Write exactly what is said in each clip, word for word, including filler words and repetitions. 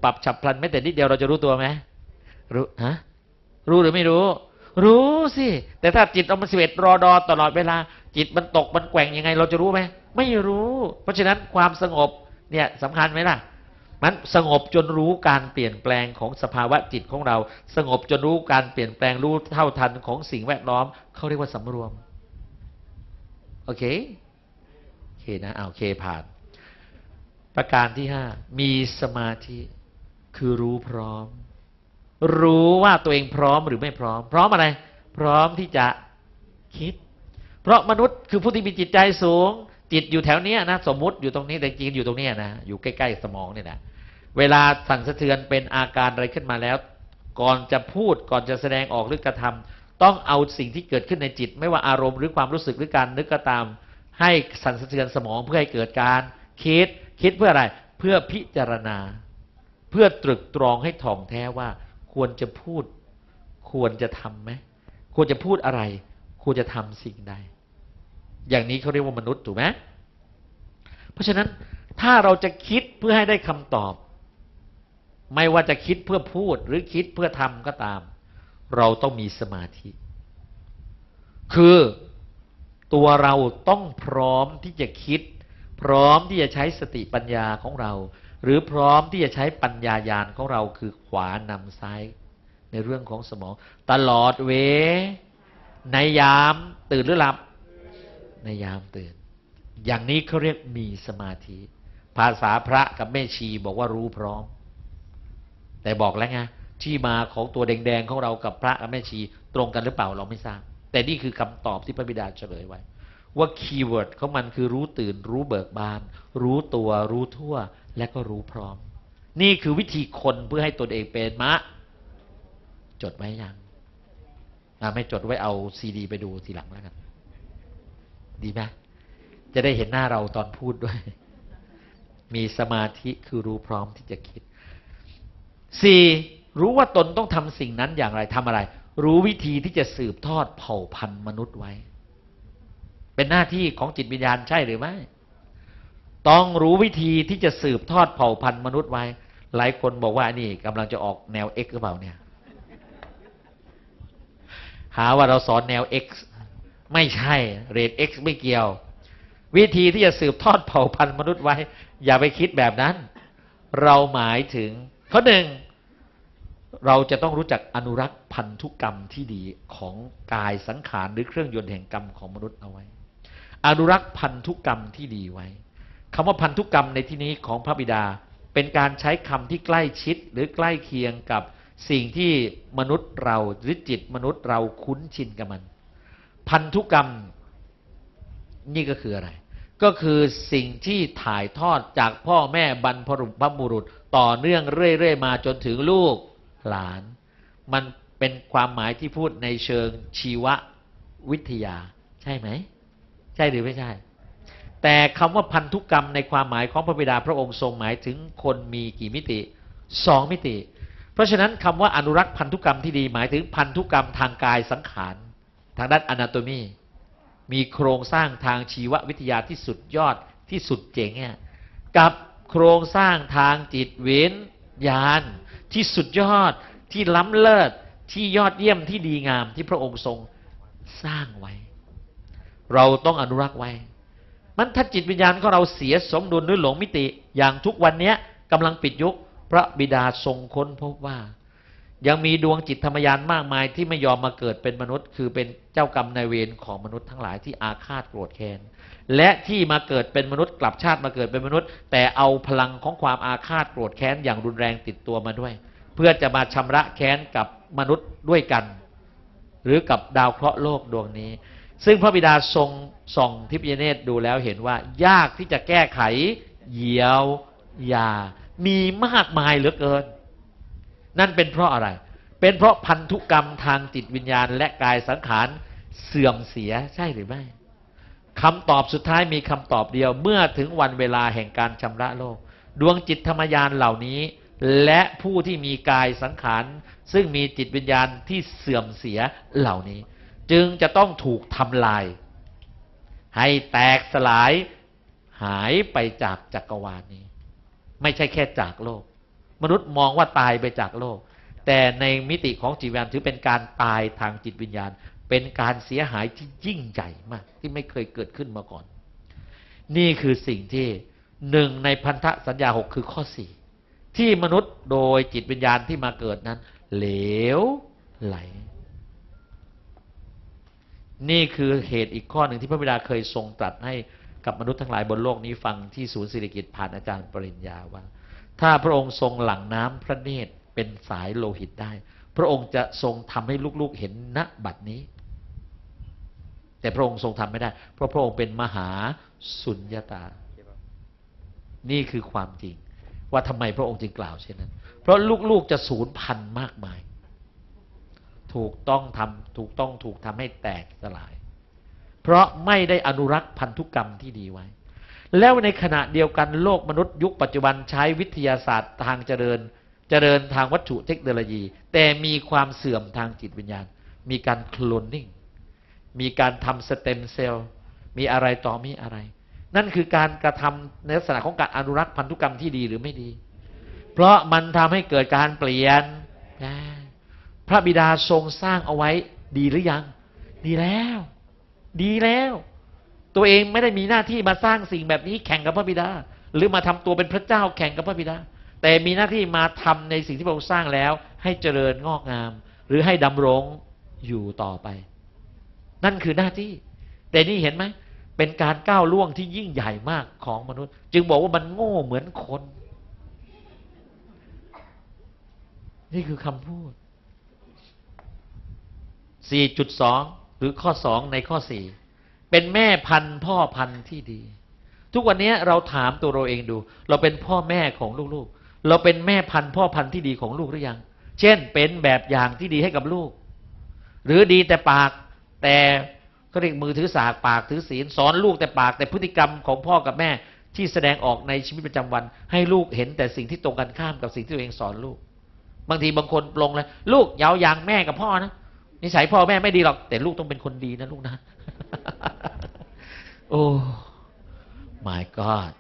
ปรับฉับพลันไม่แต่นิดเดียวเราจะรู้ตัวไหมรู้ฮะรู้หรือไม่รู้รู้สิแต่ถ้าจิตเรามันสิบเอ็ดรอดอตลอดเวลาจิตมันตกมันแกว่งยังไงเราจะรู้ไหมไม่รู้เพราะฉะนั้นความสงบเนี่ยสำคัญไหมล่ะมันสงบจนรู้การเปลี่ยนแปลงของสภาวะจิตของเราสงบจนรู้การเปลี่ยนแปลงรู้เท่าทันของสิ่งแวดล้อมเขาเรียกว่าสำรวมโอเคโอเคนะเอาโอเคผ่านประการที่ห้ามีสมาธิคือรู้พร้อมรู้ว่าตัวเองพร้อมหรือไม่พร้อมพร้อมอะไรพร้อมที่จะคิดเพราะมนุษย์คือผู้ที่มีจิตใจสูงจิตอยู่แถวนี้นะสมมุติอยู่ตรงนี้แต่จริงอยู่ตรงนี้นะอยู่ใกล้ๆสมองเนี่ยนะเวลาสั่นสะเทือนเป็นอาการอะไรขึ้นมาแล้วก่อนจะพูดก่อนจะแสดงออกหรือกระทำต้องเอาสิ่งที่เกิดขึ้นในจิตไม่ว่าอารมณ์หรือความรู้สึกหรือการนึกก็ตามให้สั่นสะเทือนสมองเพื่อให้เกิดการคิดคิดเพื่ออะไรเพื่อพิจารณาเพื่อตรึกตรองให้ถ่องแท้ว่าควรจะพูดควรจะทำไหมควรจะพูดอะไรควรจะทำสิ่งใดอย่างนี้เขาเรียกว่ามนุษย์ถูกไหมเพราะฉะนั้นถ้าเราจะคิดเพื่อให้ได้คำตอบไม่ว่าจะคิดเพื่อพูดหรือคิดเพื่อทำก็ตามเราต้องมีสมาธิคือตัวเราต้องพร้อมที่จะคิดพร้อมที่จะใช้สติปัญญาของเราหรือพร้อมที่จะใช้ปัญญาญาณของเราคือขวานำซ้ายในเรื่องของสมองตลอดเวในยามตื่นหรือหลับในยามตื่นอย่างนี้เขาเรียกมีสมาธิภาษาพระกับแม่ชีบอกว่ารู้พร้อมแต่บอกแล้วไงที่มาของตัวแดงๆของเรากับพระกับแม่ชีตรงกันหรือเปล่าเราไม่ทราบแต่นี่คือคำตอบที่พระบิดาเฉลยไว้ว่าคีย์เวิร์ดของมันคือรู้ตื่นรู้เบิกบานรู้ตัวรู้ทั่วและก็รู้พร้อมนี่คือวิธีคนเพื่อให้ตนเองเป็นมะจดไว้ยังไม่จดไว้เอาซีดีไปดูทีหลังแล้วกันดีไหมจะได้เห็นหน้าเราตอนพูดด้วยมีสมาธิคือรู้พร้อมที่จะคิดสี่รู้ว่าตนต้องทำสิ่งนั้นอย่างไรทำอะไรรู้วิธีที่จะสืบทอดเผ่าพันธุ์มนุษย์ไว้เป็นหน้าที่ของจิตวิญญาณใช่หรือไม่ต้องรู้วิธีที่จะสืบทอดเผ่าพันธุ์มนุษย์ไว้หลายคนบอกว่านี่กำลังจะออกแนว X หรือเปล่าเนี่ยหาว่าเราสอนแนว X ไม่ใช่เรท X ไม่เกี่ยววิธีที่จะสืบทอดเผ่าพันธุ์มนุษย์ไว้อย่าไปคิดแบบนั้นเราหมายถึงข้อหนึ่งเราจะต้องรู้จักอนุรักษ์พันธุกรรมที่ดีของกายสังขารหรือเครื่องยนต์แห่งกรรมของมนุษย์เอาไว้อนุรักษ์พันธุกรรมที่ดีไว้คำว่าพันธุกรรมในที่นี้ของพระบิดาเป็นการใช้คำที่ใกล้ชิดหรือใกล้เคียงกับสิ่งที่มนุษย์เราหรือจิตมนุษย์เราคุ้นชินกับมันพันธุกรรมนี่ก็คืออะไรก็คือสิ่งที่ถ่ายทอดจากพ่อแม่บรรพบุรุษต่อเนื่องเรื่อยๆมาจนถึงลูกหลานมันเป็นความหมายที่พูดในเชิงชีววิทยาใช่ไหมใช่หรือไม่ใช่แต่คำว่าพันธุกรรมในความหมายของพระบิดาพระองค์ทรงหมายถึงคนมีกี่มิติสองมิติเพราะฉะนั้นคำว่าอนุรักษ์พันธุกรรมที่ดีหมายถึงพันธุกรรมทางกายสังขารทางด้านอนาโตมีมีโครงสร้างทางชีววิทยาที่สุดยอดที่สุดเจ๋งเนี่ยกับโครงสร้างทางจิตวิญญาณที่สุดยอดที่ล้ำเลิศที่ยอดเยี่ยมที่ดีงามที่พระองค์ทรงสร้างไว้เราต้องอนุรักษ์ไว้มันถ้าจิตวิญญาณของเราเสียสมดุลหรือหลงมิติอย่างทุกวันนี้กำลังปิดยุคพระบิดาทรงค้นพบว่ายังมีดวงจิตธรรมยานมากมายที่ไม่ยอมมาเกิดเป็นมนุษย์คือเป็นเจ้ากรรมนายเวรของมนุษย์ทั้งหลายที่อาฆาตโกรธแค้นและที่มาเกิดเป็นมนุษย์กลับชาติมาเกิดเป็นมนุษย์แต่เอาพลังของความอาฆาตโกรธแค้นอย่างรุนแรงติดตัวมาด้วยเพื่อจะมาชำระแค้นกับมนุษย์ด้วยกันหรือกับดาวเคราะห์โลกดวงนี้ซึ่งพระบิดาทรงส่องทิพยเนตรดูแล้วเห็นว่ายากที่จะแก้ไขเยียวยามีมากมายเหลือเกินนั่นเป็นเพราะอะไรเป็นเพราะพันธุกรรมทางจิตวิญญาณและกายสังขารเสื่อมเสียใช่หรือไม่คำตอบสุดท้ายมีคำตอบเดียวเมื่อถึงวันเวลาแห่งการชำระโลกดวงจิตธรรมยานเหล่านี้และผู้ที่มีกายสังขารซึ่งมีจิตวิญญาณที่เสื่อมเสียเหล่านี้จึงจะต้องถูกทำลายให้แตกสลายหายไปจากจักรวาลนี้ไม่ใช่แค่จากโลกมนุษย์มองว่าตายไปจากโลกแต่ในมิติของจิตวิญญาณถือเป็นการตายทางจิตวิญญาณเป็นการเสียหายที่ยิ่งใหญ่มากที่ไม่เคยเกิดขึ้นมาก่อนนี่คือสิ่งที่หนึ่งในพันธสัญญาหกคือข้อสี่ที่มนุษย์โดยจิตวิญญาณที่มาเกิดนั้นเหลวไหลนี่คือเหตุอีกข้อหนึ่งที่พระบิดาเคยทรงตรัสให้กับมนุษย์ทั้งหลายบนโลกนี้ฟังที่ศูนย์ศิริกิติ์ผ่านอาจารย์ปริญญาว่าถ้าพระองค์ทรงหลั่งน้ำพระเนตรเป็นสายโลหิตได้พระองค์จะทรงทำให้ลูกๆเห็นณบัดนี้แต่พระองค์ทรงทำไม่ได้เพราะพระองค์เป็นมหาสุญญตานี่คือความจริงว่าทำไมพระองค์จึงกล่าวเช่นนั้นเพราะลูกๆจะสูญพันธุ์มากมายถูกต้องทำถูกต้องถูกทำให้แตกสลายเพราะไม่ได้อนุรักษ์พันธุกรรมที่ดีไว้แล้วในขณะเดียวกันโลกมนุษย์ยุคปัจจุบันใช้วิทยาศาสตร์ทางเจริญเจริญทางวัตถุเทคโนโลยีแต่มีความเสื่อมทางจิตวิญญาณมีการโคลนนิ่งมีการทำสเต็มเซลล์มีอะไรต่อมีอะไรนั่นคือการกระทำในลักษณะของการอนุรักษ์พันธุกรรมที่ดีหรือไม่ดีเพราะมันทำให้เกิดการเปลี่ยนพระบิดาทรงสร้างเอาไว้ดีหรือยังดีแล้วดีแล้วตัวเองไม่ได้มีหน้าที่มาสร้างสิ่งแบบนี้แข่งกับพระบิดาหรือมาทำตัวเป็นพระเจ้าแข่งกับพระบิดาแต่มีหน้าที่มาทำในสิ่งที่พระองค์สร้างแล้วให้เจริญงอกงามหรือให้ดำรงอยู่ต่อไปนั่นคือหน้าที่แต่นี่เห็นไหมเป็นการก้าวล่วงที่ยิ่งใหญ่มากของมนุษย์จึงบอกว่ามันโง่เหมือนคนนี่คือคำพูด สี่จุดสอง หรือข้อสองในข้อสี่เป็นแม่พันธุ์พ่อพันธุ์ที่ดีทุกวันนี้เราถามตัวเราเองดูเราเป็นพ่อแม่ของลูกๆเราเป็นแม่พันธุ์พ่อพันธุ์ที่ดีของลูกหรือยังเช่นเป็นแบบอย่างที่ดีให้กับลูกหรือดีแต่ปากแต่เขาเรียกมือถือสากปากถือศีลสอนลูกแต่ปากแต่พฤติกรรมของพ่อกับแม่ที่แสดงออกในชีวิตประจำวันให้ลูกเห็นแต่สิ่งที่ตรงกันข้ามกับสิ่งที่ตัวเองสอนลูกบางทีบางคนปลงเลยลูกยาวอย่างแม่กับพ่อนะนิสัยพ่อแม่ไม่ดีหรอกแต่ลูกต้องเป็นคนดีนะลูกนะโอ้ my god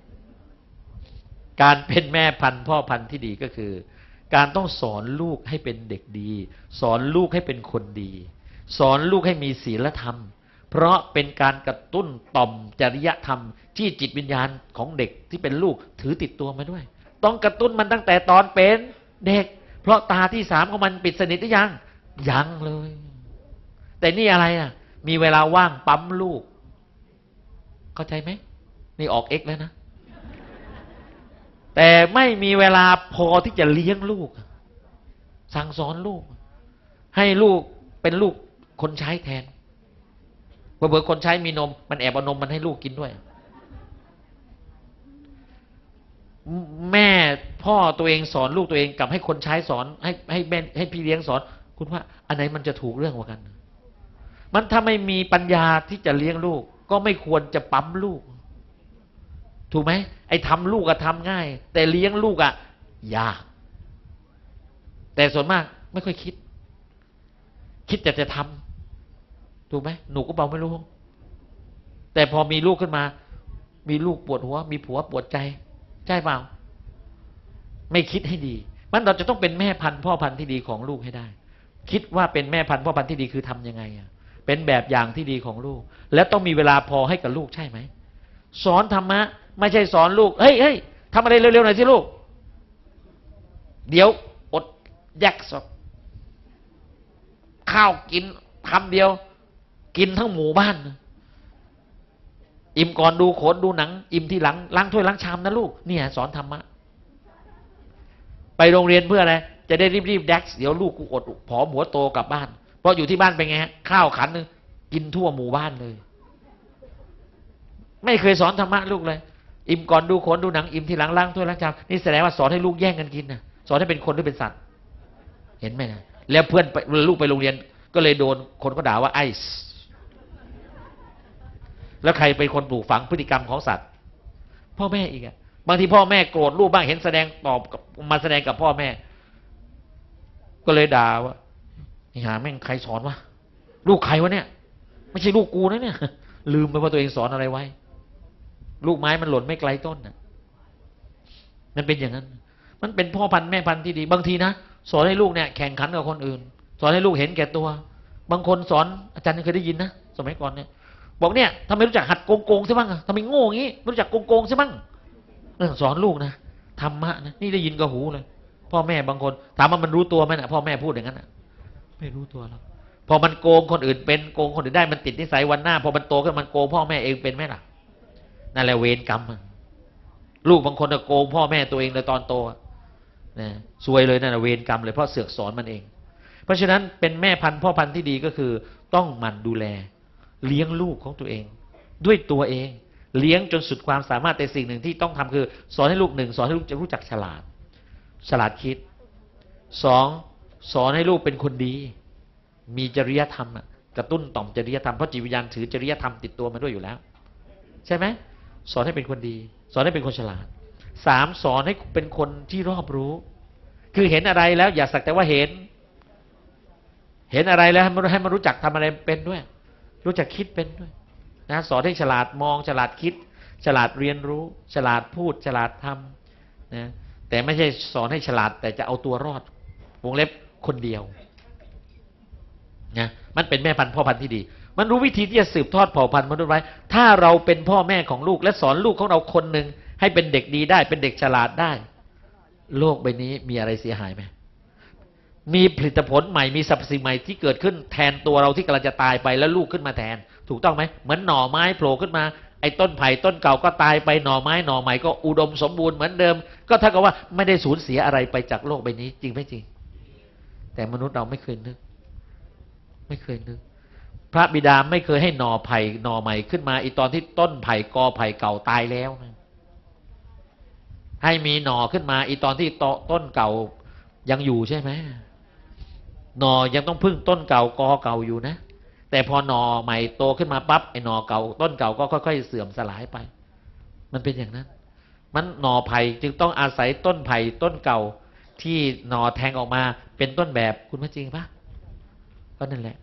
การเป็นแม่พันธุ์พ่อพันธุ์ที่ดีก็คือการต้องสอนลูกให้เป็นเด็กดีสอนลูกให้เป็นคนดีสอนลูกให้มีศีลธรรมเพราะเป็นการกระตุ้นต่อมจริยธรรมที่จิตวิญญาณของเด็กที่เป็นลูกถือติดตัวมาด้วยต้องกระตุ้นมันตั้งแต่ตอนเป็นเด็กเพราะตาที่สามของมันปิดสนิทหรือยังยังเลยแต่นี่อะไรอ่ะมีเวลาว่างปั๊มลูกเข้าใจไหมนี่ออกเอ็กแล้วนะแต่ไม่มีเวลาพอที่จะเลี้ยงลูกสั่งสอนลูกให้ลูกเป็นลูกคนใช้แทนเผื่อคนใช้มีนมมันแอบเอานมมันให้ลูกกินด้วยแม่พ่อตัวเองสอนลูกตัวเองกับให้คนใช้สอนให้ให้แม่ให้พี่เลี้ยงสอนคุณว่าอันไหนมันจะถูกเรื่องกว่ากันมันถ้าไม่มีปัญญาที่จะเลี้ยงลูกก็ไม่ควรจะปั๊มลูกถูกไหมไอ้ทำลูกอะทำง่ายแต่เลี้ยงลูกอะยากแต่ส่วนมากไม่ค่อยคิดคิดแต่จะทำถูกไหมหนูก็เบาไม่รู้แต่พอมีลูกขึ้นมามีลูกปวดหัวมีผัวปวดใจใช่เปล่าไม่คิดให้ดีมันเราจะต้องเป็นแม่พันธุ์พ่อพันธุ์ที่ดีของลูกให้ได้คิดว่าเป็นแม่พันธุ์พ่อพันธุ์ที่ดีคือทำยังไงอะเป็นแบบอย่างที่ดีของลูกและต้องมีเวลาพอให้กับลูกใช่ไหมสอนธรรมะไม่ใช่สอนลูกเฮ้ยเฮ้ยทำอะไรเร็วๆหน่อยสิลูกเดี๋ยวอดแยกสดข้าวกินคำเดียวกินทั้งหมู่บ้านอิ่มก่อนดูโขนดูหนังอิ่มที่หลังล้างถ้วยล้างชามนะลูกเนี่ยสอนธรรมะไปโรงเรียนเพื่ออะไรจะได้รีบๆแดกเดี๋ยวลูกกูอดผอมหัวโตกลับบ้านเพราะอยู่ที่บ้านเป็นไงข้าวขันนึงกินทั่วหมู่บ้านเลยไม่เคยสอนธรรมะลูกเลยอิ่มก่อนดูโขนดูหนังอิ่มที่หลังล้างถ้วยล้างชามนี่แสดงว่าสอนให้ลูกแย่งกันกินนะสอนให้เป็นคนหรือเป็นสัตว์เห็นไหมนะแล้วเพื่อนลูกไปโรงเรียนก็เลยโดนคนก็ด่าว่าไอซ์แล้วใครเป็นคนปลูกฝังพฤติกรรมของสัตว์พ่อแม่อีกอะบางทีพ่อแม่โกรธลูกบ้างเห็นแสดงตอบมาแสดงกับพ่อแม่ก็เลยด่าว่านี่หาแม่งใครสอนวะลูกใครวะเนี่ยไม่ใช่ลูกกูนะเนี่ยลืมไปว่าตัวเองสอนอะไรไว้ลูกไม้มันหล่นไม่ไกลต้นน่ะมันเป็นอย่างนั้นมันเป็นพ่อพันธุ์แม่พันธุ์ที่ดีบางทีนะสอนให้ลูกเนี่ยแข่งขันกับคนอื่นสอนให้ลูกเห็นแก่ตัวบางคนสอนอาจารย์เคยได้ยินนะสมัยก่อนเนี่ยบอกเนี่ยทำไมรู้จักหัดโกงโกงใช่บ้างทำไมโง่อย่างนี้รู้จักโกงโกงใช่บ้างสอนลูกนะธรรมะนะนี่ได้ยินกับหูเลยพ่อแม่บางคนถามว่ามันรู้ตัวไหมนะพ่อแม่พูดอย่างนั้นนะไม่รู้ตัวหรอกพอมันโกงคนอื่นเป็นโกงคนอื่นได้มันติดนิสัยวันหน้าพอมันโตขึ้นมันโกงพ่อแม่เองเป็นไหมล่ะนั่นแหละเวรกรรมลูกบางคนโกงพ่อแม่ตัวเองในตอนโตนะซวยเลยนั่นแหละเวรกรรมเลยเพราะเสือกสอนมันเองเพราะฉะนั้นเป็นแม่พันธุ์พ่อพันธุ์ที่ดีก็คือต้องหมั่นดูแลเลี้ยงลูกของตัวเองด้วยตัวเองเลี้ยงจนสุดความสามารถแต่สิ่งหนึ่งที่ต้องทำคือสอนให้ลูกหนึ่งสอนให้ลูกจะรู้จักฉลาดฉลาดคิดสองสอนให้ลูกเป็นคนดีมีจริยธรรมกระตุ้นต่อมจริยธรรมเพราะจิตวิญญาณถือจริยธรรมติดตัวมาด้วยอยู่แล้วใช่ไหมสอนให้เป็นคนดีสอนให้เป็นคนฉลาดสามสอนให้เป็นคนที่รอบรู้คือเห็นอะไรแล้วอย่าสักแต่ว่าเห็นเห็นอะไรแล้วให้มันให้มันรู้จักทำอะไรเป็นด้วยรู้จักคิดเป็นด้วยนะสอนให้ฉลาดมองฉลาดคิดฉลาดเรียนรู้ฉลาดพูดฉลาดทำนะแต่ไม่ใช่สอนให้ฉลาดแต่จะเอาตัวรอดวงเล็บคนเดียวนะมันเป็นแม่พันธุ์พ่อพันธุ์ที่ดีมันรู้วิธีที่จะสืบทอดเผ่าพันธุ์มนุษย์ไว้ถ้าเราเป็นพ่อแม่ของลูกและสอนลูกของเราคนหนึ่งให้เป็นเด็กดีได้เป็นเด็กฉลาดได้โลกใบนี้มีอะไรเสียหายไหมมีผลิตผลใหม่มีสรรพสิ่งใหม่ที่เกิดขึ้นแทนตัวเราที่กำลังจะตายไปแล้วลูกขึ้นมาแทนถูกต้องไหมเหมือนหน่อไม้โผล่ขึ้นมาไอ้ต้นไผ่ต้นเก่าก็ตายไปหน่อไม้หน่อใหม่ก็อุดมสมบูรณ์เหมือนเดิมก็เท่ากับว่าไม่ได้สูญเสียอะไรไปจากโลกใบนี้จริงไม่จริงแต่มนุษย์เราไม่เคยนึกไม่เคยนึกพระบิดาไม่เคยให้หน่อไผ่หน่อใหม่ขึ้นมาอีตอนที่ต้นไผ่กอไผ่เก่าตายแล้วให้มีหน่อขึ้นมาอีตอนที่ต้นเก่ายังอยู่ใช่ไหมหน่อยังต้องพึ่งต้นเก่ากอเก่าอยู่นะแต่พอหน่อใหม่โตขึ้นมาปั๊บไอ้หน่อเก่าต้นเก่าก็ค่อยๆเสื่อมสลายไปมันเป็นอย่างนั้นมันหน่อไผ่จึงต้องอาศัยต้นไผ่ต้นเก่าที่หน่อแทงออกมาเป็นต้นแบบคุณว่าจริงปะก็นั่นแหละ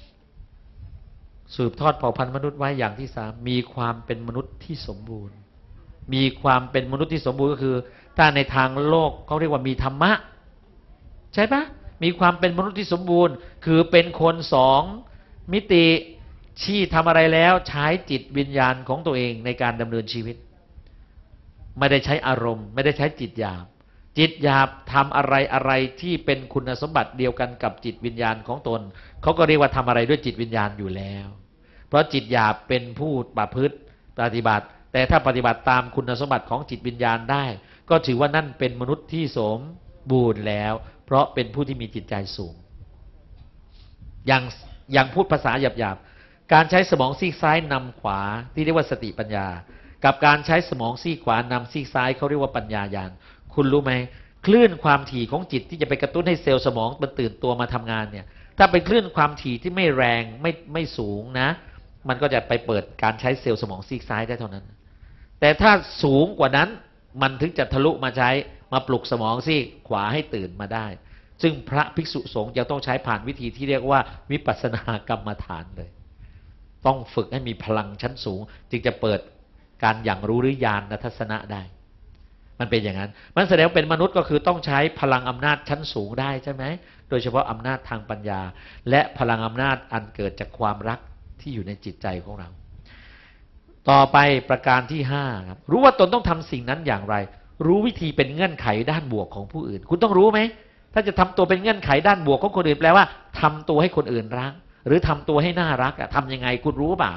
สืบทอดเผ่าพันธุ์มนุษย์ไว้อย่างที่สามมีความเป็นมนุษย์ที่สมบูรณ์มีความเป็นมนุษย์ที่สมบูรณ์ก็คือถ้าในทางโลกเขาเรียกว่ามีธรรมะใช่ปะมีความเป็นมนุษย์ที่สมบูรณ์คือเป็นคนสองมิติที่ทำอะไรแล้วใช้จิตวิญญาณของตัวเองในการดำเนินชีวิตไม่ได้ใช้อารมณ์ไม่ได้ใช้จิตหยาบจิตหยาบทำอะไรอะไรที่เป็นคุณสมบัติเดียวกันกับจิตวิญญาณของตนเขาก็เรียกว่าทำอะไรด้วยจิตวิญญาณอยู่แล้วเพราะจิตหยาบเป็นผู้ประพฤติปฏิบัติแต่ถ้าปฏิบัติตามคุณสมบัติของจิตวิญญาณได้ก็ถือว่านั่นเป็นมนุษย์ที่สมบูรณ์แล้วเพราะเป็นผู้ที่มีจิตใจสูงอย่างอย่างพูดภาษาหยาบๆการใช้สมองซีกซ้ายนำขวาที่เรียกว่าสติปัญญากับการใช้สมองซีกขวานำซีกซ้ายเขาเรียกว่าปัญญาญาณคุณรู้ไหมคลื่นความถี่ของจิตที่จะไปกระตุ้นให้เซลล์สมองมันตื่นตัวมาทำงานเนี่ยถ้าเป็นคลื่นความถี่ที่ไม่แรงไม่ไม่สูงนะมันก็จะไปเปิดการใช้เซลล์สมองซีกซ้ายได้เท่านั้นแต่ถ้าสูงกว่านั้นมันถึงจะทะลุมาใช้มาปลุกสมองซีกขวาให้ตื่นมาได้ซึ่งพระภิกษุสงฆ์จะต้องใช้ผ่านวิธีที่เรียกว่าวิปัสสนากรรมฐานเลยต้องฝึกให้มีพลังชั้นสูงจึงจะเปิดการอย่างรู้หรือญาณทัศนะได้มันเป็นอย่างนั้นมันแสดงว่าเป็นมนุษย์ก็คือต้องใช้พลังอำนาจชั้นสูงได้ใช่ไหมโดยเฉพาะอำนาจทางปัญญาและพลังอำนาจอันเกิดจากความรักที่อยู่ในจิตใจของเราต่อไปประการที่ห้าครับรู้ว่าตนต้องทำสิ่งนั้นอย่างไรรู้วิธีเป็นเงื่อนไขด้านบวกของผู้อื่นคุณต้องรู้ไหมถ้าจะทำตัวเป็นเงื่อนไขด้านบวกของคนอื่นแปลว่าทำตัวให้คนอื่นรักหรือทำตัวให้น่ารักอะทำยังไงคุณรู้เปล่า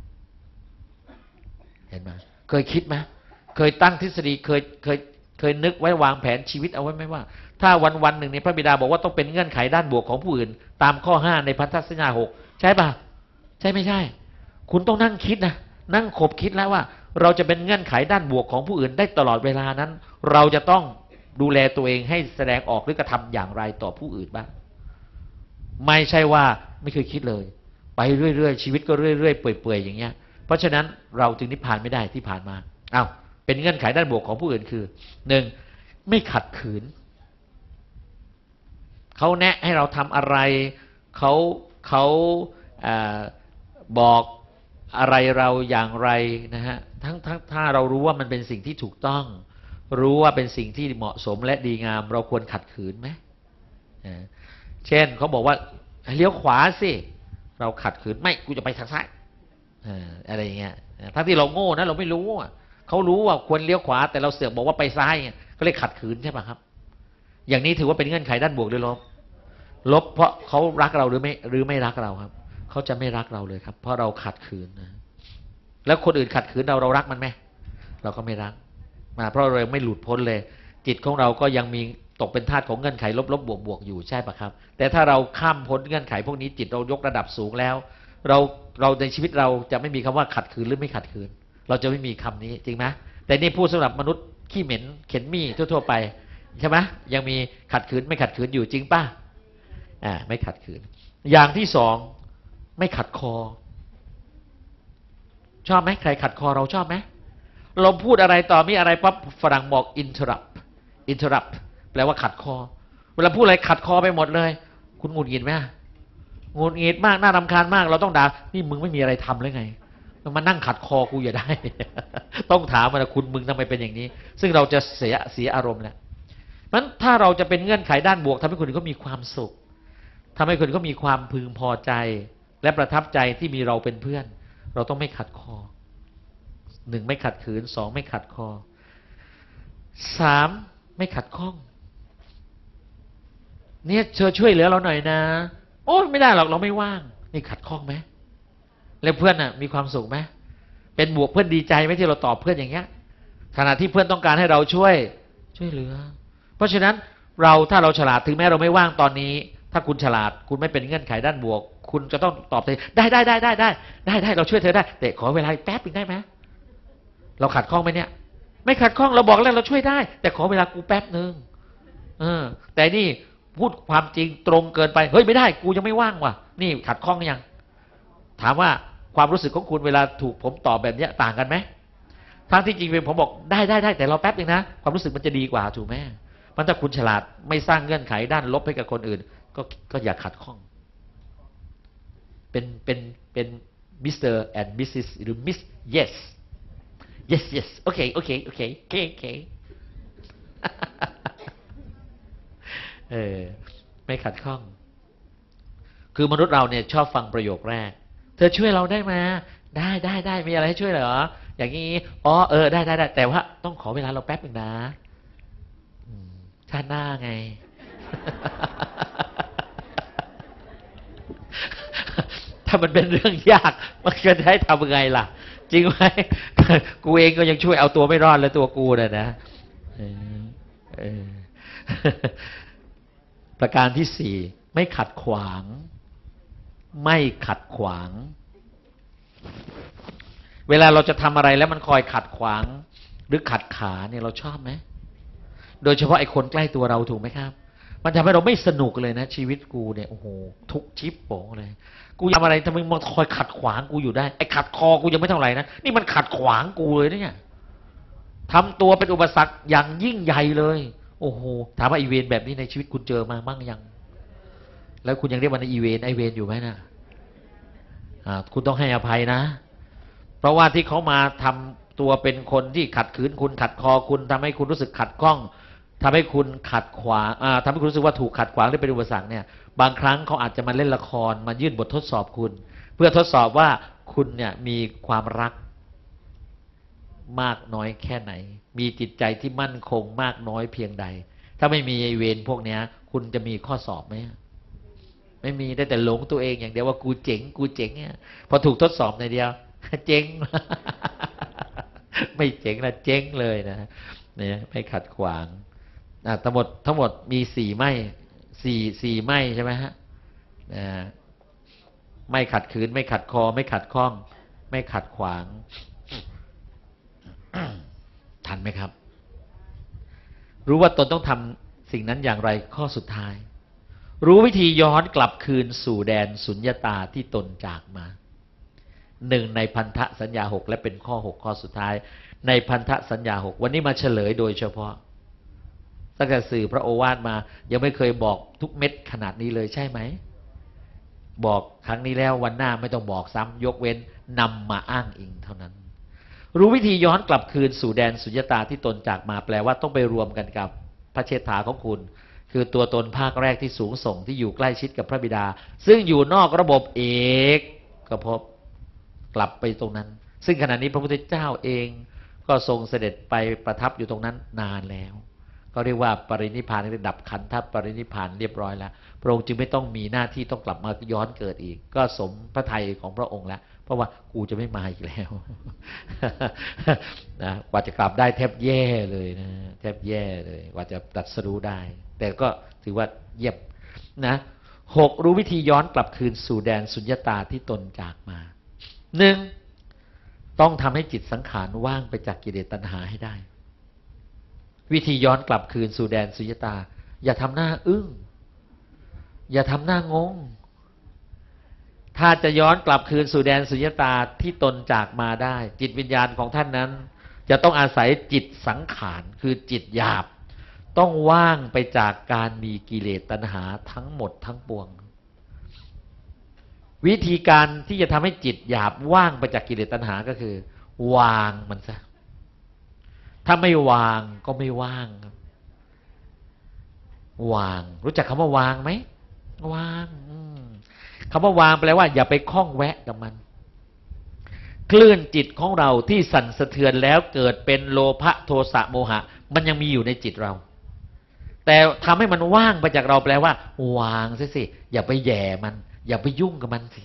เห็นไหมเคยคิดไหมเคยตั้งทฤษฎีเคยเคยเคยนึกไว้วางแผนชีวิตเอาไว้ไหมว่าถ้าวันวันหนึ่งในพระบิดาบอกว่าต้องเป็นเงื่อนไขด้านบวกของผู้อื่นตามข้อห้าในพันธสัญญาหกใช่ป่ะใช่ไม่ใช่คุณต้องนั่งคิดนะนั่งขบคิดแล้วว่าเราจะเป็นเงื่อนไขด้านบวกของผู้อื่นได้ตลอดเวลานั้นเราจะต้องดูแลตัวเองให้แสดงออกหรือกระทำอย่างไรต่อผู้อื่นบ้างไม่ใช่ว่าไม่เคยคิดเลยไปเรื่อยๆชีวิตก็เรื่อยๆเปื่อยๆอย่างเงี้ยเพราะฉะนั้นเราจึงนิพพานไม่ได้ที่ผ่านมาอ้าวเป็นเงื่อนไขด้านบวกของผู้อื่นคือหนึ่งไม่ขัดขืนเขาแนะให้เราทำอะไรเขาเขาบอกอะไรเราอย่างไรนะฮะทั้งทั้งถ้าเรารู้ว่ามันเป็นสิ่งที่ถูกต้องรู้ว่าเป็นสิ่งที่เหมาะสมและดีงามเราควรขัดขืนไหมเช่นเขาบอกว่าเลี้ยวขวาสิเราขัดขืนไม่กูจะไปทางซ้ายอะไรอย่างเงี้ยทั้งที่เราโง่นะเราไม่รู้เขารู้ว่าควรเลี้ยวขวาแต่เราเสือกบอกว่าไปซ้ายก็เลยขัดขืนใช่ป่ะครับอย่างนี้ถือว่าเป็นเงื่อนไขด้านบวกหรือลบลบเพราะเขารักเราหรือไม่หรือไม่รักเราครับเขาจะไม่รักเราเลยครับเพราะเราขัดขืนนะแล้วคนอื่นขัดขืนเราเรารักมันไหมเราก็ไม่รักมาเพราะเราไม่หลุดพ้นเลยจิตของเราก็ยังมีตกเป็นทาสของเงื่อนไขลบลบบวกบวกอยู่ใช่ปะครับแต่ถ้าเราข้ามพ้นเงื่อนไขพวกนี้จิตเรายกระดับสูงแล้วเราเราในชีวิตเราจะไม่มีคำว่าขัดขืนหรือไม่ขัดขืนเราจะไม่มีคำนี้จริงไหมแต่นี่พูดสำหรับมนุษย์ขี้เหม็นเข็นมี่ทั่วๆไปใช่ไหมยังมีขัดขืนไม่ขัดขืนอยู่จริงป่ะอ่าไม่ขัดขืนอย่างที่สองไม่ขัดคอชอบไหมใครขัดคอเราชอบไหมเราพูดอะไรต่อมีอะไรปั๊บฝรั่งบอก interrupt interrupt แปลว่าขัดคอเวลาพูดอะไรขัดคอไปหมดเลยคุณหงุดหงิดไหมหงุดหงิดมากน่ารำคาญมากเราต้องด่านี่มึงไม่มีอะไรทำเลยไงมานั่งขัดคอกูอย่าได้ ต้องถามว่าคุณมึงทำไมเป็นอย่างนี้ซึ่งเราจะเสียเสียอารมณ์แหละนั้นถ้าเราจะเป็นเงื่อนไขด้านบวกทำให้คนอื่นเขามีความสุขทำให้คนอื่นเขามีความพึงพอใจและประทับใจที่มีเราเป็นเพื่อนเราต้องไม่ขัดคอหนึ่งไม่ขัดขืนสองไม่ขัดคอสามไม่ขัดข้องเนี่ยเธอช่วยเหลือเราหน่อยนะโอ้ไม่ได้หรอกเราไม่ว่างนี่ขัดข้องไหมแล้วเพื่อนน่ะมีความสุขไหมเป็นบวกเพื่อนดีใจไหมที่เราตอบเพื่อนอย่างเงี้ยขณะที่เพื่อนต้องการให้เราช่วยช่วยเหลือเพราะฉะนั้นเราถ้าเราฉลาดถึงแม้เราไม่ว่างตอนนี้ถ้าคุณฉลาดคุณไม่เป็นเงื่อนไขด้านบวกคุณจะต้องตอบเลยได้ได้ได้ได้ได้ได้ได้เราช่วยเธอได้แต่ขอเวลาแป๊บนึงได้ไหมเราขัดข้องไหมเนี่ยไม่ขัดข้องเราบอกแล้วเราช่วยได้แต่ขอเวลากูแป๊บนึงเออแต่นี่พูดความจริงตรงเกินไปเฮ้ยไม่ได้กูยังไม่ว่างว่ะนี่ขัดข้องยังถามว่าความรู้สึกของคุณเวลาถูกผมตอบแบบนี้ต่างกันไหมทั้งที่จริงเป็นผมบอกได้ได้ได้แต่เราแป๊บนึงนะความรู้สึกมันจะดีกว่าถูกไหมมันถ้าคุณฉลาดไม่สร้างเงื่อนไขด้านลบให้กับคนอื่นก็ก็อย่าขัดข้องเป็นเป็นเป็นมิสเตอร์แอนด์มิสซิสหรือมิส yes yes yes โอเคโอเคโอเคโอเคโอเคเออไม่ขัดข้องคือมนุษย์เราเนี่ยชอบฟังประโยคแรกเธอช่วยเราได้ไหมได้ได้ได้มีอะไรให้ช่วยเหรออย่างนี้อ๋อเออได้ได้ได้แต่ว่าต้องขอเวลาเราแป๊บนึงนะชาติหน้าไง ถ้ามันเป็นเรื่องยากมันจะให้ทำยังไงล่ะจริงไหม กูเองก็ยังช่วยเอาตัวไม่รอดเลยตัวกูน่ะนะประการที่สี่ไม่ขัดขวางไม่ขัดขวางเวลาเราจะทำอะไรแล้วมันคอยขัดขวางหรือขัดขาเนี่ยเราชอบไหมโดยเฉพาะไอ้คนใกล้ตัวเราถูกไหมครับมันทำให้เราไม่สนุกเลยนะชีวิตกูเนี่ยโอ้โหทุกชิปโป๋งเลยกูทำอะไรทำไมมันคอยขัดขวางกูอยู่ได้ไอ้ขัดคอกูยังไม่เท่าไหร่นะนี่มันขัดขวางกูเลยเนี่ยทำตัวเป็นอุปสรรคอย่างยิ่งใหญ่เลยโอ้โหถามว่าอีเวนแบบนี้ในชีวิตคุณเจอมาบ้างยังแล้วคุณยังเรียกว่าในอีเวนไอเวนอยู่ไหมนะอ่าคุณต้องให้อภัยนะเพราะว่าที่เขามาทำตัวเป็นคนที่ขัดขืนคุณขัดคอคุณทำให้คุณรู้สึกขัดข้องทำให้คุณขัดขวางอ่าทำให้คุณรู้สึกว่าถูกขัดขวางหรือเป็นอุปสรรคเนี่ยบางครั้งเขาอาจจะมาเล่นละครมายื่นบททดสอบคุณเพื่อทดสอบว่าคุณเนี่ยมีความรักมากน้อยแค่ไหนมีจิตใจที่มั่นคงมากน้อยเพียงใดถ้าไม่มีไอเวรพวกนี้คุณจะมีข้อสอบไหมไม่มีได้แต่หลงตัวเองอย่างเดียวว่ากูเจ๋งกูเจ๋งเนี่ยพอถูกทดสอบในเดียวเจ๋ง ไม่เจ๋งละเจ๋งเลยนะเนี่ยไม่ขัดขวางทั้งหมดทั้งหมดมีสี่ไม่สี่สี่ไม่ใช่ไหมฮะไม่ขัดขืนไม่ขัดคอไม่ขัดข้องไม่ขัดขวางทันไหมครับรู้ว่าตนต้องทำสิ่งนั้นอย่างไรข้อสุดท้ายรู้วิธีย้อนกลับคืนสู่แดนสุญญตาที่ตนจากมาหนึ่งในพันธสัญญาหกและเป็นข้อหกข้อสุดท้ายในพันธสัญญาหกวันนี้มาเฉลยโดยเฉพาะตั้งแต่สื่อพระโอวาทมายังไม่เคยบอกทุกเม็ดขนาดนี้เลยใช่ไหมบอกครั้งนี้แล้ววันหน้าไม่ต้องบอกซ้ำยกเว้นนำมาอ้างอิงเท่านั้นรู้วิธีย้อนกลับคืนสู่แดนสุญญตาที่ตนจากมาแปลว่าต้องไปรวมกันกับพระเชษฐาของคุณคือตัวตนภาคแรกที่สูงส่งที่อยู่ใกล้ชิดกับพระบิดาซึ่งอยู่นอกระบบเอกก็พบกลับไปตรงนั้นซึ่งขณะนี้พระพุทธเจ้าเองก็ทรงเสด็จไปประทับอยู่ตรงนั้นนานแล้วก็เรียกว่าปรินิพพานได้ดับขันธปรินิพพานเรียบร้อยแล้วพระองค์จึงไม่ต้องมีหน้าที่ต้องกลับมาย้อนเกิดอีกก็สมพระทัยของพระองค์แล้วเพราะว่ากูจะไม่มาอีกแล้วนะกว่าจะกลับได้แทบแย่เลยนะแทบแย่เลยกว่าจะตรัสรู้ได้แต่ก็ถือว่าเยี่ยมนะหกรู้วิธีย้อนกลับคืนสู่แดนสุญญตาที่ตนจากมาหนึ่งต้องทำให้จิตสังขารว่างไปจากกิเลสตัณหาให้ได้วิธีย้อนกลับคืนสู่แดนสุญญตาอย่าทำหน้าอึ้งอย่าทำหน้างงถ้าจะย้อนกลับคืนสู่แดนสุญญตาที่ตนจากมาได้จิตวิญญาณของท่านนั้นจะต้องอาศัยจิตสังขารคือจิตหยาบต้องว่างไปจากการมีกิเลสตัณหาทั้งหมดทั้งปวงวิธีการที่จะทำให้จิตหยาบว่างไปจากกิเลสตัณหาก็คือวางมันซะถ้าไม่วางก็ไม่ว่างครับวางรู้จักคำว่าวางไหมวางคำว่าวางแปลว่าอย่าไปคล้องแวะกับมันคลื่นจิตของเราที่สั่นสะเทือนแล้วเกิดเป็นโลภะโทสะโมหะมันยังมีอยู่ในจิตเราแต่ทำให้มันว่างไปจากเราแปลว่าวางซิสิอย่าไปแย่มันอย่าไปยุ่งกับมันสิ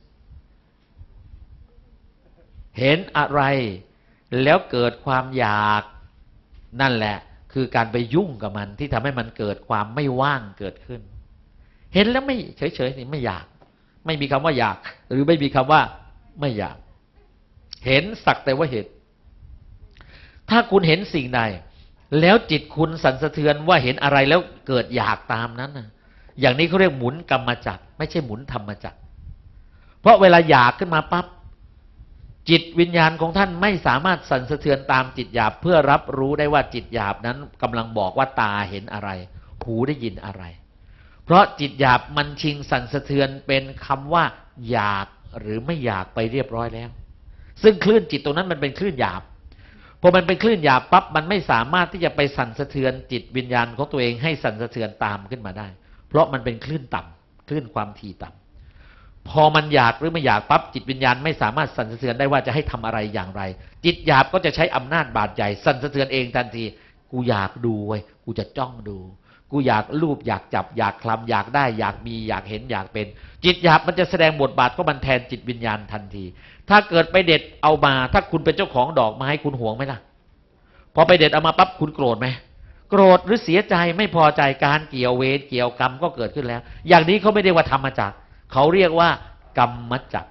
เห็นอะไรแล้วเกิดความอยากนั่นแหละคือการไปยุ่งกับมันที่ทำให้มันเกิดความไม่ว่างเกิดขึ้นเห็นแล้วไม่เฉยๆนี่ไม่อยากไม่มีคำว่าอยากหรือไม่มีคำว่าไม่อยากเห็นสักแต่ว่าเห็นถ้าคุณเห็นสิ่งใดแล้วจิตคุณสั่นสะเทือนว่าเห็นอะไรแล้วเกิดอยากตามนั้นนะอย่างนี้เขาเรียกหมุนกรรมจักรไม่ใช่หมุนธรรมจักรเพราะเวลาอยากขึ้นมาปั๊บจิตวิญญาณของท่านไม่สามารถสั่นสะเทือนตามจิตหยาบเพื่อรับรู้ได้ว่าจิตหยาบนั้นกำลังบอกว่าตาเห็นอะไรหูได้ยินอะไรเพราะจิตหยาบมันชิงสั่นสะเทือนเป็นคำว่าอยากหรือไม่อยากไปเรียบร้อยแล้วซึ่งคลื่นจิตตรงนั้นมันเป็นคลื่นหยาบพอมันเป็นคลื่นหยาบปั๊บมันไม่สามารถที่จะไปสั่นสะเทือนจิตวิญญาณของตัวเองให้สั่นสะเทือนตามขึ้นมาได้เพราะมันเป็นคลื่นต่ำคลื่นความถี่ต่ำพอมันอยากหรือไม่อยากปั๊บจิตวิญญาณไม่สามารถสั่นสะเทือนได้ว่าจะให้ทำอะไรอย่างไรจิตหยาบก็จะใช้อำนาจบาดใหญ่สั่นสะเทือนเองทันทีกูอยากดูเว้ยกูจะจ้องดูกูอยากลูบอยากจับอยากคลำอยากได้อยากมีอยากเห็นอยากเป็นจิตหยาบมันจะแสดงบทบาทก็มันแทนจิตวิญญาณทันทีถ้าเกิดไปเด็ดเอามาถ้าคุณเป็นเจ้าของดอกไม้คุณหวงไหมล่ะพอไปเด็ดเอามาปั๊บคุณโกรธไหมโกรธหรือเสียใจไม่พอใจการเกี่ยวเวรเกี่ยวกรรมก็เกิดขึ้นแล้วอย่างนี้เขาไม่ได้ว่าธรรมจักรเขาเรียกว่ากรรมจักร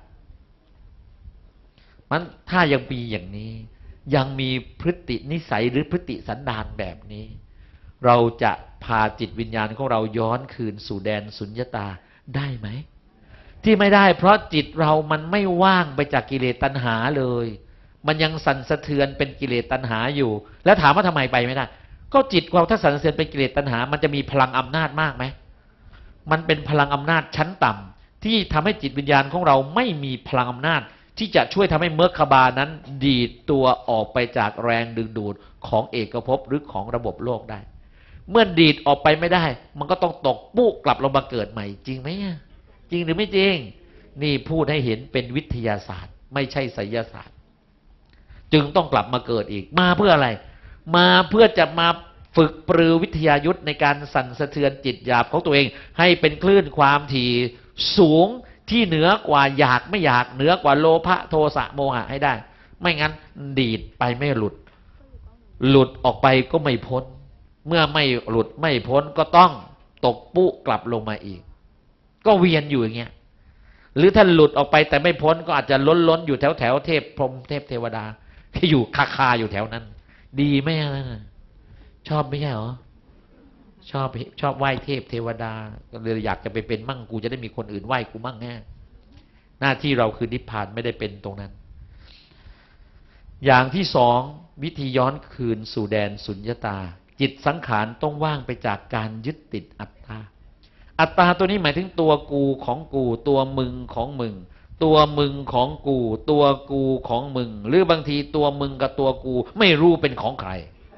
มันถ้ายังมีอย่างนี้ยังมีพฤตินิสัยหรือพฤติสันดานแบบนี้เราจะพาจิตวิญญาณของเราย้อนคืนสู่แดนสุญญตาได้ไหมที่ไม่ได้เพราะจิตเรามันไม่ว่างไปจากกิเลสตัณหาเลยมันยังสั่นสะเทือนเป็นกิเลสตัณหาอยู่แล้วถามว่าทำไมไปไม่ได้ก็จิตเราถ้าสั่นสะเทือนเป็นกิเลสตัณหามันจะมีพลังอำนาจมากไหมมันเป็นพลังอำนาจชั้นต่ำที่ทำให้จิตวิญญาณของเราไม่มีพลังอำนาจที่จะช่วยทำให้เมฆบานั้นดีดตัวออกไปจากแรงดึงดูดของเอกภพหรือของระบบโลกได้เมื่อดีดออกไปไม่ได้มันก็ต้องตกปุ๊บกลับลงมาเกิดใหม่จริงไหมจริงหรือไม่จริงนี่พูดให้เห็นเป็นวิทยาศาสตร์ไม่ใช่ไสยศาสตร์จึงต้องกลับมาเกิดอีกมาเพื่ออะไรมาเพื่อจะมาฝึกปรือวิทยายุทธในการสั่นสะเทือนจิตหยาบของตัวเองให้เป็นคลื่นความถี่สูงที่เหนือกว่าอยากไม่อยากเหนือกว่าโลภะโทสะโมหะให้ได้ไม่งั้นดีดไปไม่หลุดหลุดออกไปก็ไม่พ้นเมื่อไม่หลุดไม่พ้นก็ต้องตกปุ๊กลับลงมาอีกก็เวียนอยู่อย่างเงี้ยหรือถ้าหลุดออกไปแต่ไม่พ้นก็อาจจะล้นล้นอยู่แถวแถวเทพพรหมเทพเทวดาที่อยู่คาคาอยู่แถวนั้นดีไหมล่ะชอบไม่ใช่หรอชอบชอบไหว้เทพเทวดาก็เลยอยากจะไปเป็นมั่งกูจะได้มีคนอื่นไหว้กูมั่งแน่หน้าที่เราคือนิพพานไม่ได้เป็นตรงนั้นอย่างที่สองวิธีย้อนคืนสู่แดนสุญญตาจิตสังขารต้องว่างไปจากการยึดติดอัตตาอัตตาตัวนี้หมายถึงตัวกูของกูตัวมึงของมึงตัวมึงของกูตัวกูของมึงหรือบางทีตัวมึงกับตัวกูไม่รู้เป็นของใคร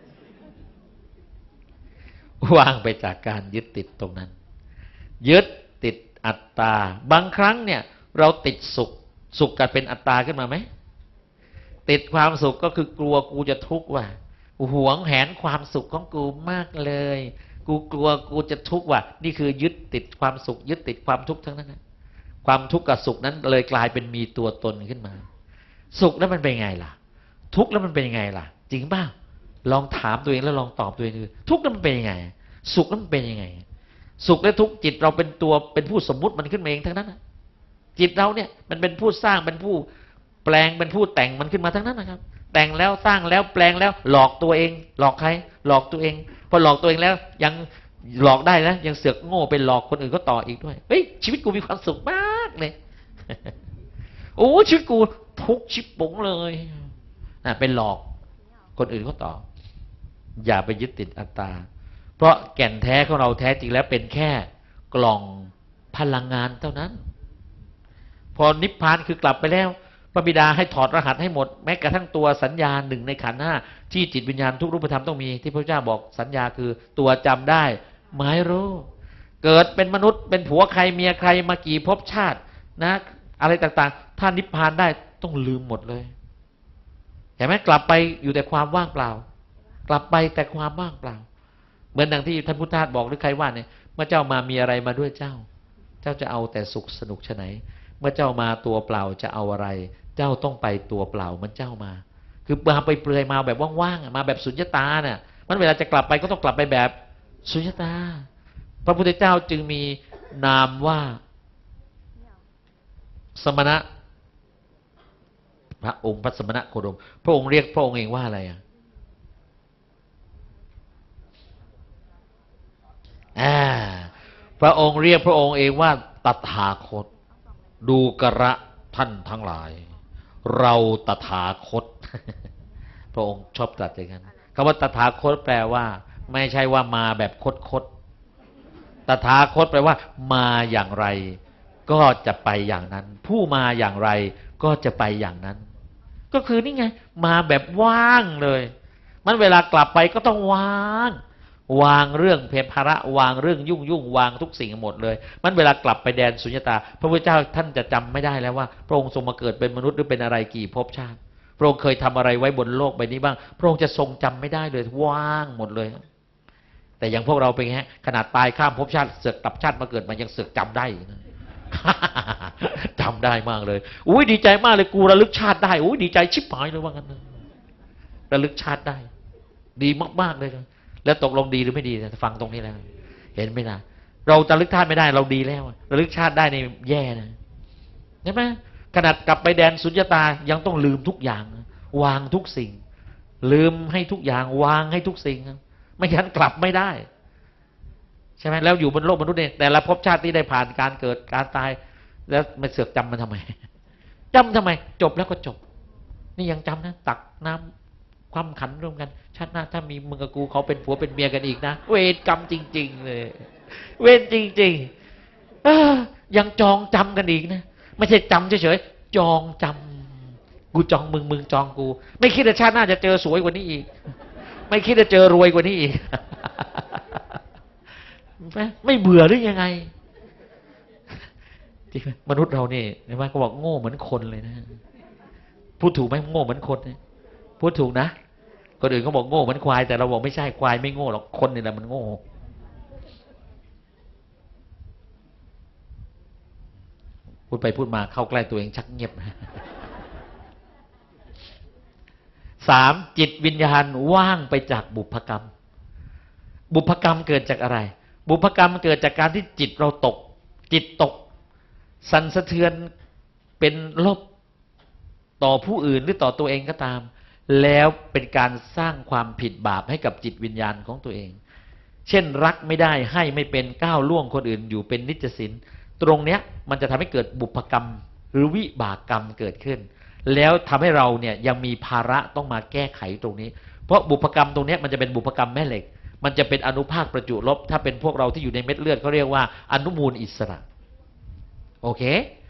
ว่างไปจากการยึดติดตรงนั้นยึดติดอัตตาบางครั้งเนี่ยเราติดสุขสุขกันเป็นอัตตาขึ้นมาไหมติดความสุขก็คือกลัวกูจะทุกข์ว่ะหวงแหนความสุขของกูมากเลยกูกลัวกูจะทุกข์ว่ะนี่คือยึดติดความสุขยึดติดความทุกข์ทั้งนั้นนะความทุกข์กับสุขนั้นเลยกลายเป็นมีตัวตนขึ้นมาสุขแล้วมันเป็นไงล่ะทุกข์แล้วมันเป็นยังไงล่ะจริงป่ะลองถามตัวเองแล้วลองตอบตัวเองดูทุกข์แล้วมันเป็นยังไงสุขแล้วมันเป็นยังไงสุขและทุกข์จิตเราเป็นตัวเป็นผู้สมมุติมันขึ้นมาเองทั้งนั้นนะจิตเราเนี่ยมันเป็นผู้สร้างเป็นผู้แปลงเป็นผู้แต่งมันขึ้นมาทั้งนั้นนะครับแต่งแล้วสร้างแล้วแปลงแล้วหลอกตัวเองหลอกใครหลอกตัวเองพอหลอกตัวเองแล้วยังหลอกได้นะยังเสือกโง่ไปหลอกคนอื่นก็ต่ออีกด้วยเฮ้ยชีวิตกูมีความสุขมากเลยโอ้ชีวิตกูทุกข์ชิบปุ๋งเลยน่ะเป็นหลอกคนอื่นก็ต่ออย่าไปยึดติดอัตตาเพราะแก่นแท้ของเราแท้จริงแล้วเป็นแค่กล่องพลังงานเท่านั้นพอนิพพานคือกลับไปแล้วพระบิดาให้ถอดรหัสให้หมดแม้กระทั่งตัวสัญญาหนึ่งในขันธ์ห้าที่จิตวิญญาณทุกรูปธรรมต้องมีที่พระเจ้าบอกสัญญาคือตัวจำได้หมายรู้เกิดเป็นมนุษย์เป็นผัวใครเมียใครมากี่ภพชาตินะอะไรต่างๆถ้านิพพานได้ต้องลืมหมดเลยเห็นไหมกลับไปอยู่แต่ความว่างเปล่ากลับไปแต่ความว่างเปล่าเหมือนดังที่ท่านพุทธทาสบอกหรือใครว่าเนี่ยเมื่อเจ้ามามีอะไรมาด้วยเจ้าเจ้าจะเอาแต่สุขสนุกฉะไหนเมื่อเจ้ามาตัวเปล่าจะเอาอะไรเจ้าต้องไปตัวเปล่าเหมือนเจ้ามาคือมาไปเปลือยมาแบบว่างๆมาแบบสุญญตาเนี่ยมันเวลาจะกลับไปก็ต้องกลับไปแบบสุญญตาพระพุทธเจ้าจึงมีนามว่าสมณะพระองค์พระสมณะโคดมพระองค์เรียกพระองค์เองว่าอะไรอ่ะอ่าพระองค์เรียกพระองค์เองว่าตถาคตดูกระท่านทั้งหลายเราตถาคตพระองค์ชอบตรัสอย่างนั้นคำว่าตถาคตแปลว่าไม่ใช่ว่ามาแบบคดคดตถาคตแปลว่ามาอย่างไรก็จะไปอย่างนั้นผู้มาอย่างไรก็จะไปอย่างนั้นก็คือนี่ไงมาแบบว่างเลยมันเวลากลับไปก็ต้องว่างวางเรื่องเพภาระวางเรื่องยุ่งยุ่งวางทุกสิ่งหมดเลยมันเวลากลับไปแดนสุญญตาพระพุทธเจ้าท่านจะจำไม่ได้แล้วว่าพระองค์ทรงมาเกิดเป็นมนุษย์หรือเป็นอะไรกี่ภพชาติพระองค์เคยทำอะไรไว้บนโลกใบนี้บ้างพระองค์จะทรงจำไม่ได้เลยว่างหมดเลยแต่อย่างพวกเราเป็นไงขนาดตายข้ามภพชาติเสือกกลับชาติมาเกิดมันยังเสือกจำได้ จำได้มากเลยอุ้ยดีใจมากเลยกูระลึกชาติได้อุ้ยดีใจชิบหายเลยว่างั้นระลึกชาติได้ดีมากๆเลยแล้วตกลงดีหรือไม่ดีฟังตรงนี้แล้วเห็นไหมนะเราระลึกชาติไม่ได้เราดีแล้วระลึกชาติได้ในแย่นะใช่ไหมขนาดกลับไปแดนสุญญตายังต้องลืมทุกอย่างวางทุกสิ่งลืมให้ทุกอย่างวางให้ทุกสิ่งไม่งั้นกลับไม่ได้ใช่ไหมแล้วอยู่บนโลกมนุษย์เนี่ยแต่ละภพชาติที่ได้ผ่านการเกิดการตายแล้วมาเสือกจำมันทำไมจำทำไมจบแล้วก็จบนี่ยังจำนะตักน้ำความขันร่วมกันชาติหน้าถ้ามีมึงกับกูเขาเป็นผัวเป็นเมียกันอีกนะเวรกรรมจริงๆเลยเวรจริงๆเออยังจองจำกันอีกนะไม่ใช่จำเฉยๆจองจำกูจองมึงมึงจองกูไม่คิดว่าชาติหน้าจะเจอสวยกว่านี้อีกไม่คิดจะเจอรวยกว่านี้อีกไม่เบื่อหรือยังไงจริงมนุษย์เราเนี่ยเห็นไหมเขาบอกโง่เหมือนคนเลยนะพูดถูกไหมโง่เหมือนคนเนี่ยพูดถูกนะคนอื่นเขาบอกโง่เหมือนควายแต่เราบอกไม่ใช่ควายไม่โง่หรอกคนนี่แหละมันโง่พูดไปพูดมาเข้าใกล้ตัวเองชักเงียบสามจิตวิญญาณว่างไปจากบุพกรรมบุพกรรมเกิดจากอะไรบุพกรรมเกิดจากการที่จิตเราตกจิตตกสั่นสะเทือนเป็นลบต่อผู้อื่นหรือต่อตัวเองก็ตามแล้วเป็นการสร้างความผิดบาปให้กับจิตวิญญาณของตัวเองเช่นรักไม่ได้ให้ไม่เป็นก้าวล่วงคนอื่นอยู่เป็นนิจสินตรงเนี้ยมันจะทำให้เกิดบุพกรรมหรือวิบากกรรมเกิดขึ้นแล้วทำให้เราเนี่ยยังมีภาระต้องมาแก้ไขตรงนี้เพราะบุพกรรมตรงนี้มันจะเป็นบุพกรรมแม่เหล็กมันจะเป็นอนุภาคประจุลบถ้าเป็นพวกเราที่อยู่ในเม็ดเลือดเขาเรียกว่าอนุมูลอิสระโอเค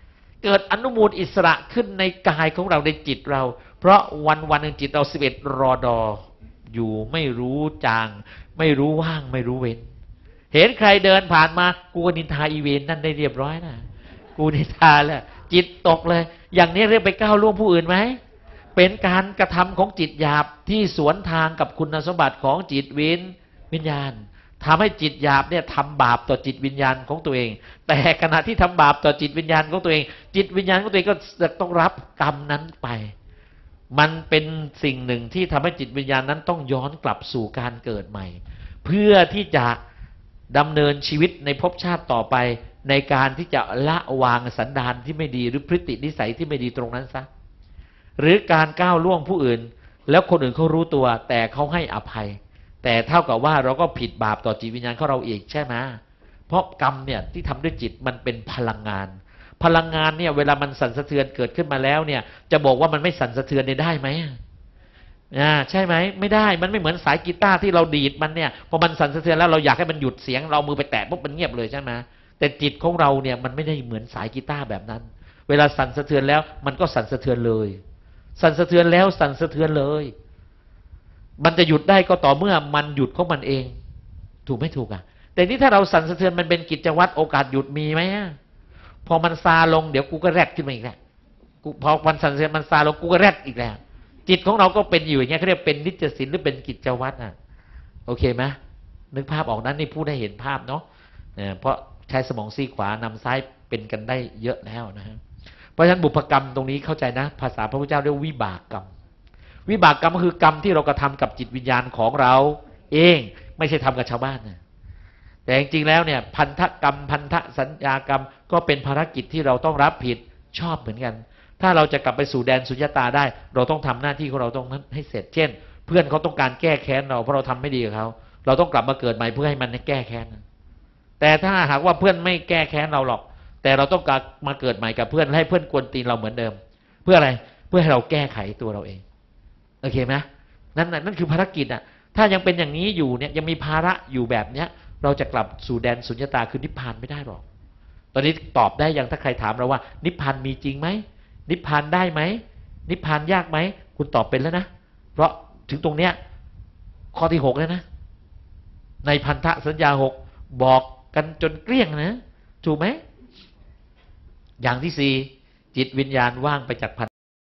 เกิดอนุมูลอิสระขึ้นในกายของเราในจิตเรา เพราะวันวันหนึ่งจิตเราสิบเอ็ดรอดออยู่ไม่รู้จางไม่รู้ว่างไม่รู้เว้นเห็นใครเดินผ่านมากูนินทาอีเวนนั่นได้เรียบร้อยนะกูนินทาแล้วจิตตกเลยอย่างนี้เรียกไปก้าวล่วงผู้อื่นไหมเป็นการกระทำของจิตหยาบที่สวนทางกับคุณสมบัติของจิตวิญวิญญาณทำให้จิตหยาบเนี่ยทำบาปต่อจิตวิญญาณของตัวเองแต่ขณะที่ทำบาปต่อจิตวิญญาณของตัวเองจิตวิญญาณของตัวเองก็ต้องรับกรรมนั้นไปมันเป็นสิ่งหนึ่งที่ทำให้จิตวิญญาณนั้นต้องย้อนกลับสู่การเกิดใหม่เพื่อที่จะดำเนินชีวิตในภพชาติต่อไปในการที่จะละวางสันดานที่ไม่ดีหรือพฤตินิสัยที่ไม่ดีตรงนั้นซะหรือการก้าวล่วงผู้อื่นแล้วคนอื่นเขารู้ตัวแต่เขาให้อภัยแต่เท่ากับว่าเราก็ผิดบาปต่อจิตวิญญาณของเราอีกใช่ไหมเพราะกรรมเนี่ยที่ทำด้วยจิตมันเป็นพลังงานพลังงานเนี่ยเวลามันสั่นสะเทือนเกิดขึ้นมาแล้วเนี่ยจะบอกว่ามันไม่สั่นสะเทือนได้ไหมอ่าใช่ไหมไม่ได้มันไม่เหมือนสายกีตาร์ที่เราดีดมันเนี่ยพอมันสั่นสะเทือนแล้วเราอยากให้มันหยุดเสียงเรามือไปแตะปุ๊บมันเงียบเลยใช่ไหมแต่จิตของเราเนี่ยมันไม่ได้เหมือนสายกีตาร์แบบนั้นเวลาสั่นสะเทือนแล้วมันก็สั่นสะเทือนเลยสั่นสะเทือนแล้วสั่นสะเทือนเลยมันจะหยุดได้ก็ต่อเมื่อมันหยุดของมันเองถูกไม่ถูกอ่ะแต่นี่ถ้าเราสั่นสะเทือนมันเป็นกิจวัตรโอกาสหยุดมีไหมพอมันซาลงเดี๋ยวกูก็แรดขึ้นมาอีกแล้วกูพอมันสั่นสะเทือนมันซาลงกูก็แรดอีกแล้วจิตของเราก็เป็นอยู่อย่างเงี้ยเขาเรียกเป็นนิจศีลหรือเป็นกิจวัตรอ่ะโอเคไหมนึกภาพออกนั้นนี่พูดให้เห็นภาพเนาะเนี่ยเพราะใช้สมองซีกขวานำซ้ายเป็นกันได้เยอะแล้วนะฮะเพราะฉะนั้นบุพกรรมตรงนี้เข้าใจนะภาษาพระพุทธเจ้าเรียกวิบากกรรมวิบากกรรมก็คือกรรมที่เรากระทำกับจิตวิญญาณของเราเองไม่ใช่ทำกับชาวบ้านนะแต่จริงๆแล้วเนี่ยพันธกรรมพันธสัญญากรรมก็เป็นภารกิจที่เราต้องรับผิดชอบเหมือนกันถ้าเราจะกลับไปสู่แดนสุญญตาได้เราต้องทำหน้าที่ของเราต้องให้เสร็จเช่นเพื่อนเขาต้องการแก้แค้นเราเพราะเราทำไม่ดีกับเขาเราต้องกลับมาเกิดใหม่เพื่อให้มันแก้แค้นแต่ถ้าหากว่าเพื่อนไม่แก้แค้นเราหรอกแต่เราต้องการมาเกิดใหม่กับเพื่อนให้เพื่อนกวนตีนเราเหมือนเดิมเพื่ออะไรเพื่อให้เราแก้ไขตัวเราเองโอเคไหมนั่นนั่นคือภารกิจอ่ะถ้ายังเป็นอย่างนี้อยู่เนี่ยยังมีภาระอยู่แบบเนี้ยเราจะกลับสู่แดนสุญญตาคือนิพพานไม่ได้หรอกตอนนี้ตอบได้ยังถ้าใครถามเราว่านิพพานมีจริงไหมนิพพานได้ไหมนิพพานยากไหมคุณตอบเป็นแล้วนะเพราะถึงตรงเนี้ยข้อที่หกแล้วนะในพันธสัญญาหกบอกกันจนเกลี้ยงนะถูกไหมอย่างที่สี่จิตวิญญาณว่างไปจากพัน